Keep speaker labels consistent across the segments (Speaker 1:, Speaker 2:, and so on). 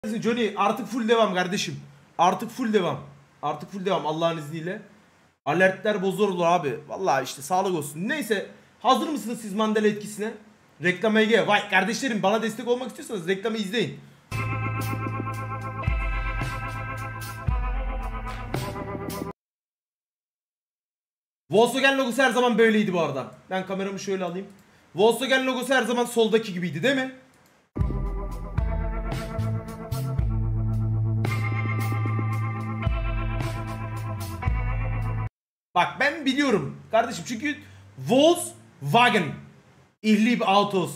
Speaker 1: Johnny artık full devam kardeşim. Artık full devam. Artık full devam Allah'ın izniyle. Alertler bozulur abi. Vallahi işte sağlık olsun. Neyse. Hazır mısınız siz Mandela etkisine? Reklam Ege. Vay kardeşlerim, bana destek olmak istiyorsanız reklamı izleyin. Volkswagen logosu her zaman böyleydi bu arada. Ben kameramı şöyle alayım. Volkswagen logosu her zaman soldaki gibiydi değil mi? Bak ben biliyorum kardeşim, çünkü Volkswagen Ich liebe Autos.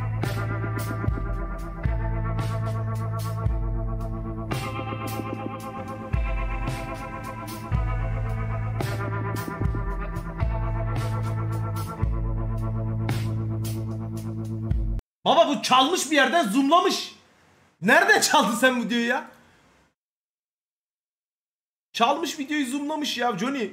Speaker 1: Baba bu çalmış, bir yerden zoomlamış. Nereden çaldın sen bu videoyu ya? Çalmış videoyu, zoomlamış ya Johnny.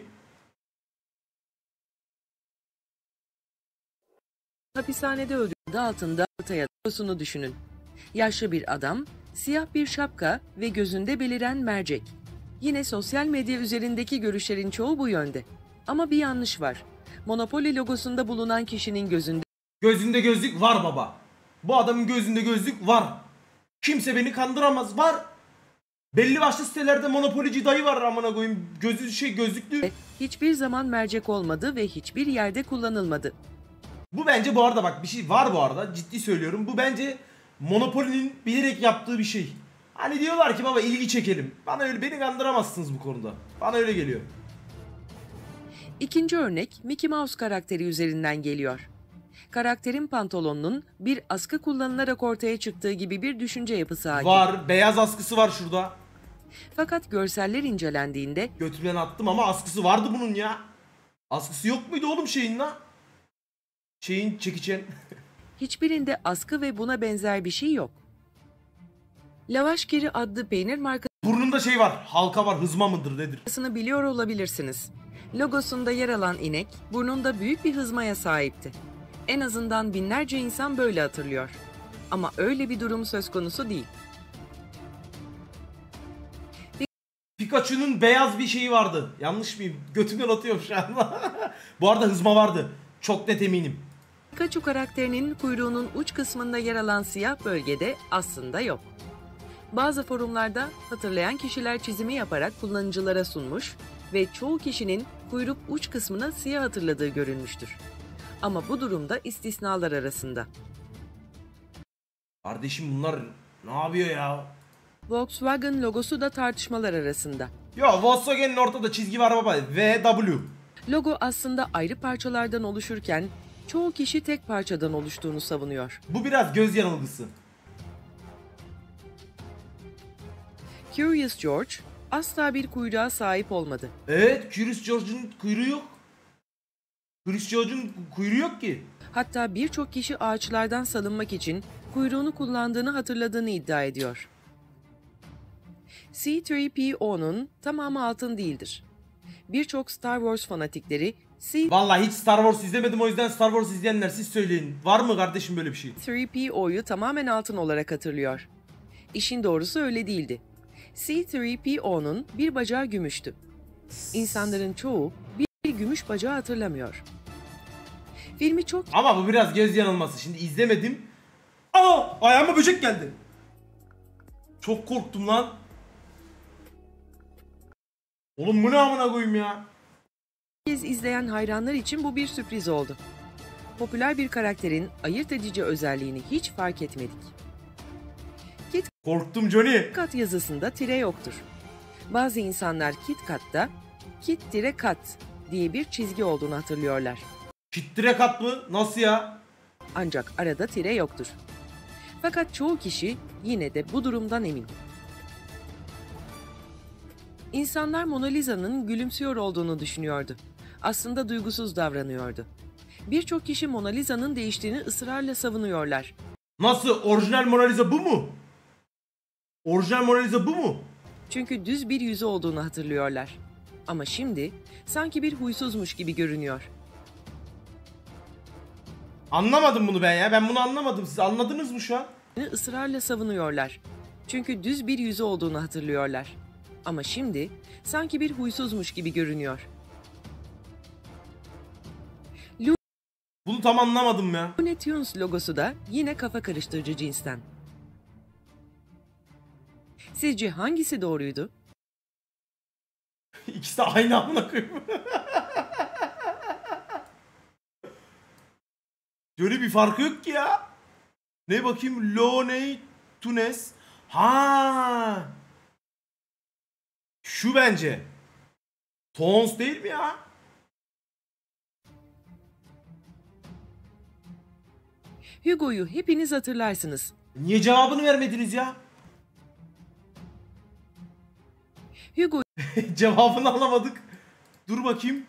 Speaker 2: Hapishanede öldürüldü altında ortaya logosunu düşünün. Yaşlı bir adam, siyah bir şapka ve gözünde beliren mercek. Yine sosyal medya üzerindeki görüşlerin çoğu bu yönde. Ama bir yanlış var. Monopoly logosunda bulunan kişinin
Speaker 1: Gözünde gözlük var baba. Bu adamın gözünde gözlük var. Kimse beni kandıramaz, var. Belli başlı sitelerde monopolici dayı var amına koyayım. Gözlüklü.
Speaker 2: hiçbir zaman mercek olmadı ve hiçbir yerde kullanılmadı.
Speaker 1: Bu bence bu arada bak bir şey var bu arada, ciddi söylüyorum. Bu bence Monopoly'nin bilerek yaptığı bir şey. Hani diyorlar ki baba ilgi çekelim. Beni kandıramazsınız bu konuda. Bana öyle geliyor.
Speaker 2: İkinci örnek Mickey Mouse karakteri üzerinden geliyor. Karakterin pantolonunun bir askı kullanılarak ortaya çıktığı gibi bir düşünce yapısı hakim.
Speaker 1: Var, beyaz askısı var şurada.
Speaker 2: Fakat görseller incelendiğinde
Speaker 1: Götümden attım ama askısı vardı bunun ya. Askısı yok muydu oğlum şeyin la? Şeyin çekiçen.
Speaker 2: hiçbirinde askı ve buna benzer bir şey yok. Lavaşgiri adlı peynir
Speaker 1: Burnunda şey var, halka var, hızma mıdır nedir?
Speaker 2: markasını biliyor olabilirsiniz. Logosunda yer alan inek burnunda büyük bir hızmaya sahipti. En azından binlerce insan böyle hatırlıyor. Ama öyle bir durum söz konusu değil.
Speaker 1: Pikachu'nun beyaz bir şeyi vardı. Yanlış mıyım? Götümden atıyorum şu anda. Bu arada hızma vardı. Çok net eminim.
Speaker 2: Pikachu karakterinin kuyruğunun uç kısmında yer alan siyah bölgede aslında yok. Bazı forumlarda hatırlayan kişiler çizimi yaparak kullanıcılara sunmuş ve çoğu kişinin kuyruk uç kısmına siyah hatırladığı görülmüştür. Ama bu durumda istisnalar arasında.
Speaker 1: Kardeşim bunlar ne yapıyor ya?
Speaker 2: Volkswagen logosu da tartışmalar arasında.
Speaker 1: Ya Volkswagen'in ortada çizgi var baba. VW.
Speaker 2: Logo aslında ayrı parçalardan oluşurken çoğu kişi tek parçadan oluştuğunu savunuyor.
Speaker 1: Bu biraz göz yanılgısı.
Speaker 2: Curious George asla bir kuyruğa sahip olmadı.
Speaker 1: Evet, Curious George'un kuyruğu yok. Curious George'un kuyruğu yok ki.
Speaker 2: Hatta birçok kişi ağaçlardan salınmak için kuyruğunu kullandığını hatırladığını iddia ediyor. C-3PO'nun tamamı altın değildir. Birçok Star Wars fanatikleri
Speaker 1: Vallahi hiç Star Wars izlemedim, o yüzden Star Wars izleyenler siz söyleyin. Var mı kardeşim böyle bir şey?
Speaker 2: C-3PO'yu tamamen altın olarak hatırlıyor. İşin doğrusu öyle değildi. C-3PO'nun bir bacağı gümüştü. İnsanların çoğu bir gümüş bacağı hatırlamıyor. Filmi çok
Speaker 1: Ama bu biraz göz yanılması. Şimdi izlemedim. Aa, ayağıma böcek geldi. Çok korktum lan. Oğlum bu ne amına koyayım ya?
Speaker 2: kez izleyen hayranlar için bu bir sürpriz oldu. Popüler bir karakterin ayırt edici özelliğini hiç fark etmedik.
Speaker 1: Korktum Johnny.
Speaker 2: KitKat yazısında tire yoktur. Bazı insanlar KitKat'ta Kit-Kat diye bir çizgi olduğunu hatırlıyorlar.
Speaker 1: Kittire kat mı? Nasıl ya?
Speaker 2: Ancak arada tire yoktur. Fakat çoğu kişi yine de bu durumdan emin. İnsanlar Mona Lisa'nın gülümsüyor olduğunu düşünüyordu. Aslında duygusuz davranıyordu. Birçok kişi Mona Lisa'nın değiştiğini ısrarla savunuyorlar.
Speaker 1: Nasıl? Orijinal Mona Lisa bu mu? Orijinal Mona Lisa bu mu?
Speaker 2: Çünkü düz bir yüzü olduğunu hatırlıyorlar. Ama şimdi sanki bir huysuzmuş gibi görünüyor.
Speaker 1: Anlamadım bunu ben ya. Ben bunu anlamadım. Siz anladınız mı şu an?
Speaker 2: ısrarla savunuyorlar. Çünkü düz bir yüzü olduğunu hatırlıyorlar. Ama şimdi sanki bir huysuzmuş gibi görünüyor.
Speaker 1: Bunu tam anlamadım ya.
Speaker 2: Looney Tunes logosu da yine kafa karıştırıcı cinsten. Sizce hangisi doğruydu?
Speaker 1: İkisi de aynı amına koyayım. Böyle bir farkı yok ki ya. Ne bakayım? Looney Tunes. Ha. Şu bence. Tons değil mi ya?
Speaker 2: Hugo'yu hepiniz hatırlarsınız.
Speaker 1: Niye cevabını vermediniz ya?
Speaker 2: Hugo'yu
Speaker 1: Cevabını alamadık. Dur bakayım.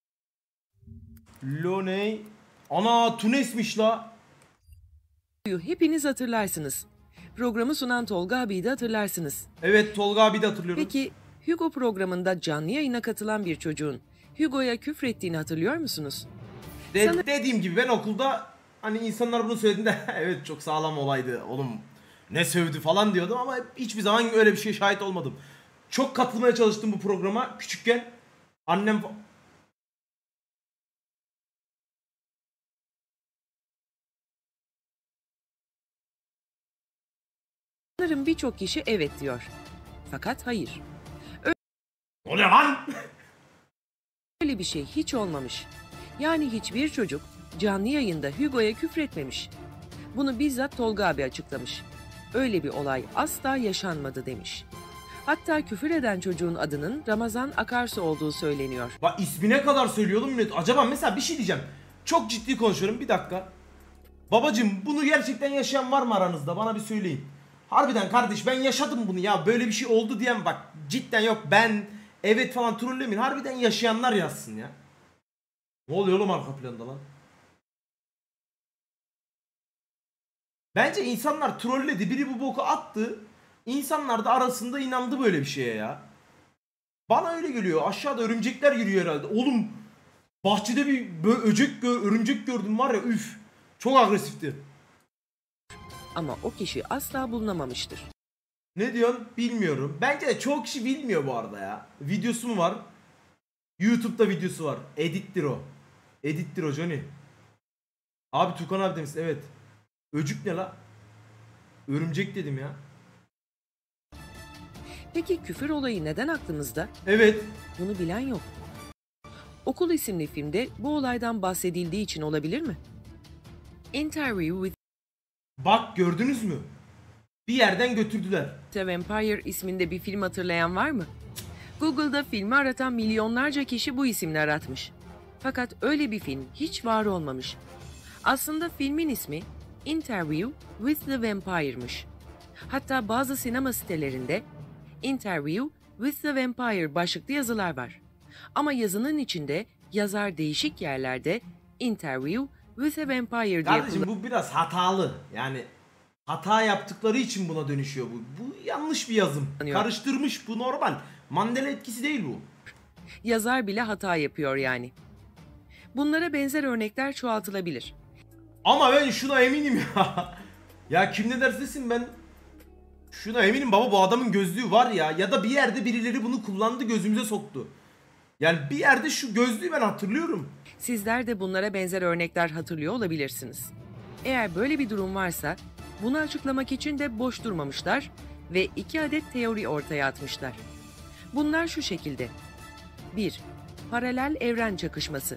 Speaker 1: Looney. Ana Tunes'miş la.
Speaker 2: hepiniz hatırlarsınız. Programı sunan Tolga abiyi de hatırlarsınız.
Speaker 1: Evet, Tolga abi de hatırlıyorum.
Speaker 2: Peki Hugo programında canlı yayına katılan bir çocuğun Hugo'ya küfrettiğini hatırlıyor musunuz?
Speaker 1: Dediğim gibi ben okulda hani insanlar bunu söylediğinde evet çok sağlam olaydı oğlum, ne sövdü falan diyordum ama hiçbir zaman öyle bir şeye şahit olmadım. Çok katılmaya çalıştım bu programa küçükken. Annem
Speaker 2: Sanırım birçok kişi evet diyor. Fakat hayır.
Speaker 1: o ne lan?
Speaker 2: Öyle bir şey hiç olmamış. Yani hiçbir çocuk canlı yayında Hugo'ya küfretmemiş. Bunu bizzat Tolga abi açıklamış. Öyle bir olay asla yaşanmadı demiş. Hatta küfür eden çocuğun adının Ramazan Akarsu olduğu söyleniyor.
Speaker 1: Bak ismine kadar söylüyordum millet. Acaba mesela bir şey diyeceğim. Çok ciddi konuşuyorum, bir dakika. Babacım bunu gerçekten yaşayan var mı aranızda? Bana bir söyleyin. Harbiden kardeş ben yaşadım bunu ya, böyle bir şey oldu diyen bak cidden yok, ben evet falan trollemeyin. Harbiden yaşayanlar yazsın ya. Ne oluyor oğlum arka planda lan? Bence insanlar trolledi, biri bu boku attı. İnsanlar da arasında inandı böyle bir şeye ya. Bana öyle geliyor. Aşağıda örümcekler yürüyor herhalde. Oğlum bahçede bir örümcek gördüm var ya, üf. Çok agresifti.
Speaker 2: Ama o kişi asla bulunamamıştır.
Speaker 1: Ne diyorsun? Bilmiyorum. Bence de çoğu kişi bilmiyor bu arada ya. Videosu mu var? YouTube'da videosu var. Edittir o. Edittir o Johnny. Abi Tukan abi demiş. Evet. Öcük ne la? Örümcek dedim ya.
Speaker 2: Peki küfür olayı neden aklımızda?
Speaker 1: Evet.
Speaker 2: Bunu bilen yok. Okul isimli filmde bu olaydan bahsedildiği için olabilir mi? Interview with
Speaker 1: Bak gördünüz mü? Bir yerden götürdüler.
Speaker 2: the Vampire isminde bir film hatırlayan var mı? Google'da filmi aratan milyonlarca kişi bu isimle aratmış. Fakat öyle bir film hiç var olmamış. Aslında filmin ismi Interview with the Vampire'mış. Hatta bazı sinema sitelerinde Interview with the Vampire başlıklı yazılar var. Ama yazının içinde yazar değişik yerlerde Interview with a Vampire diye
Speaker 1: Kardeşim bu biraz hatalı. Yani hata yaptıkları için buna dönüşüyor bu. Bu yanlış bir yazım.
Speaker 2: Kullanıyor.
Speaker 1: Karıştırmış, bu normal. Mandela etkisi değil bu.
Speaker 2: yazar bile hata yapıyor yani. Bunlara benzer örnekler çoğaltılabilir.
Speaker 1: Ama ben şuna eminim ya. Ya kim ne derse desin ben şuna eminim baba, bu adamın gözlüğü var ya. Ya da bir yerde birileri bunu kullandı, gözümüze soktu. Yani bir yerde şu gözlüğü ben hatırlıyorum.
Speaker 2: Sizler de bunlara benzer örnekler hatırlıyor olabilirsiniz. Eğer böyle bir durum varsa bunu açıklamak için de boş durmamışlar ve 2 adet teori ortaya atmışlar. Bunlar şu şekilde. 1. Paralel evren çakışması.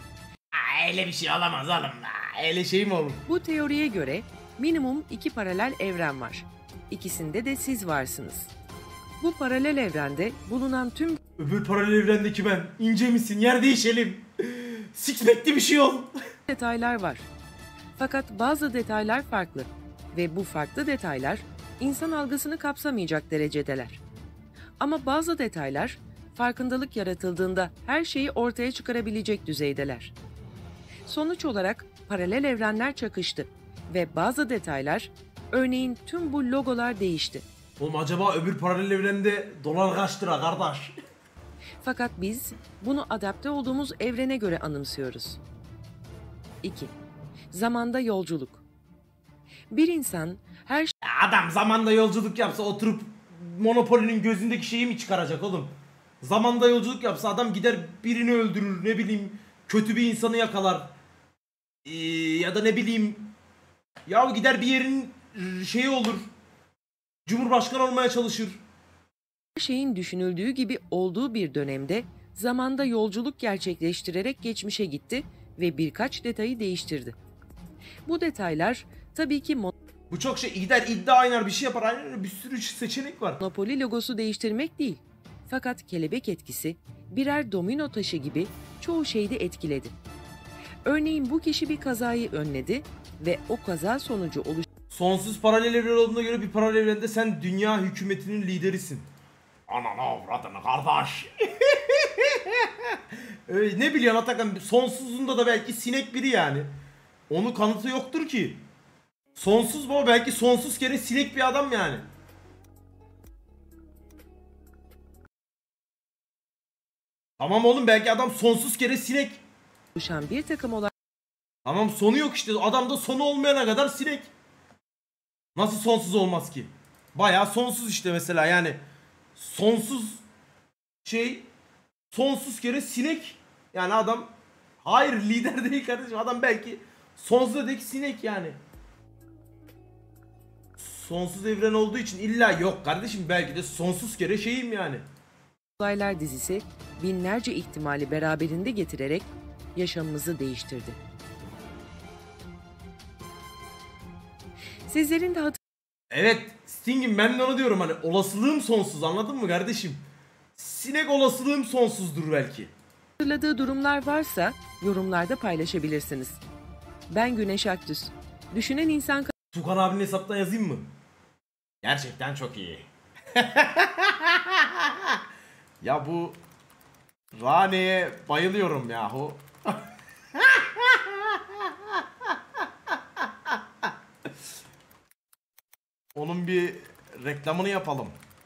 Speaker 1: Öyle bir şey olamaz oğlum. Öyle şey mi olur?
Speaker 2: Bu teoriye göre minimum 2 paralel evren var. İkisinde de siz varsınız. Bu paralel evrende bulunan tüm
Speaker 1: Öbür paralel evrendeki ben. İnce misin? Yer değişelim. Sixpack'li bir şey ol.
Speaker 2: detaylar var. Fakat bazı detaylar farklı ve bu farklı detaylar insan algısını kapsamayacak derecedeler. Ama bazı detaylar farkındalık yaratıldığında her şeyi ortaya çıkarabilecek düzeydeler. Sonuç olarak paralel evrenler çakıştı ve bazı detaylar, örneğin tüm bu logolar değişti.
Speaker 1: Oğlum acaba öbür paralel evrende dolar kaç lira kardeş?
Speaker 2: Fakat biz bunu adapte olduğumuz evrene göre anımsıyoruz. 2. Zamanda yolculuk. Bir insan her
Speaker 1: adam zamanda yolculuk yapsa oturup Monopoly'nin gözündeki şeyi mi çıkaracak oğlum? Zamanda yolculuk yapsa adam gider birini öldürür, ne bileyim kötü bir insanı yakalar. Ya da ne bileyim ya gider bir yerin şeyi olur. Cumhurbaşkanı olmaya çalışır.
Speaker 2: Her şeyin düşünüldüğü gibi olduğu bir dönemde zamanda yolculuk gerçekleştirerek geçmişe gitti ve birkaç detayı değiştirdi. Bu detaylar tabii ki
Speaker 1: Bu çok şey, gider iddia oynar, bir şey yapar, aynen öyle, bir sürü seçenek var.
Speaker 2: Monopoly logosu değiştirmek değil. Fakat kelebek etkisi birer domino taşı gibi çoğu şeyde etkiledi. Örneğin bu kişi bir kazayı önledi ve o kaza sonucu
Speaker 1: Sonsuz paralel evren olduğuna göre bir paralel evrende sen dünya hükümetinin liderisin. Ananı avradını kardeş. Ne biliyorsun Atakan, sonsuzunda da belki sinek biri yani. Onun kanıtı yoktur ki. Sonsuz baba, belki sonsuz kere sinek bir adam yani. Tamam oğlum, belki adam sonsuz kere sinek.
Speaker 2: oluşan bir takım olaylar
Speaker 1: Tamam, sonu yok işte, adamda sonu olmayana kadar sinek. Nasıl sonsuz olmaz ki? Bayağı sonsuz işte mesela, yani sonsuz şey, sonsuz kere sinek. Yani adam, hayır lider değil kardeşim, adam belki sonsuzdaki sinek yani. Sonsuz evren olduğu için illa yok kardeşim, belki de sonsuz kere şeyim yani.
Speaker 2: dizisi binlerce ihtimali beraberinde getirerek yaşamımızı değiştirdi. Sizlerin de
Speaker 1: Evet Sting'im, ben de onu diyorum, hani olasılığım sonsuz, anladın mı kardeşim? Sinek olasılığım sonsuzdur belki.
Speaker 2: hatırladığı durumlar varsa yorumlarda paylaşabilirsiniz. Ben Güneş Aktüs. Düşünen insan
Speaker 1: Tukan abinin hesaptan yazayım mı? Gerçekten çok iyi. Ya bu Rane'ye bayılıyorum yahu. Onun bir reklamını yapalım.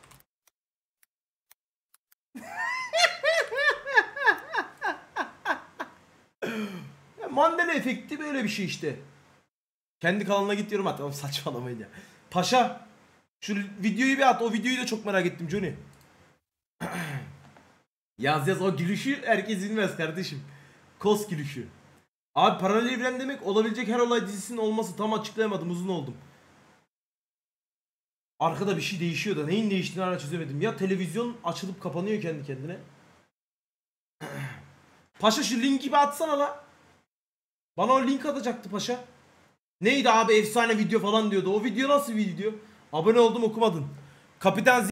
Speaker 1: Mandela efekti böyle bir şey işte. Kendi kanalına git diyorum, at. Oğlum saçmalamayın ya. Paşa şu videoyu bir at. O videoyu da çok merak ettim Johnny. Yaz o gülüşü herkes bilmez kardeşim. Kos gülüşü. Abi paralel evren demek olabilecek her olay dizisinin olması, tam açıklayamadım, uzun oldum. Arkada bir şey değişiyor da neyin değiştiğini hala çözemedim. Ya televizyon açılıp kapanıyor kendi kendine. Paşa şu linki bir atsana la. Bana o link atacaktı paşa. Neydi abi, efsane video falan diyordu. O video nasıl bir video? Abone oldum, okumadın. Kapitan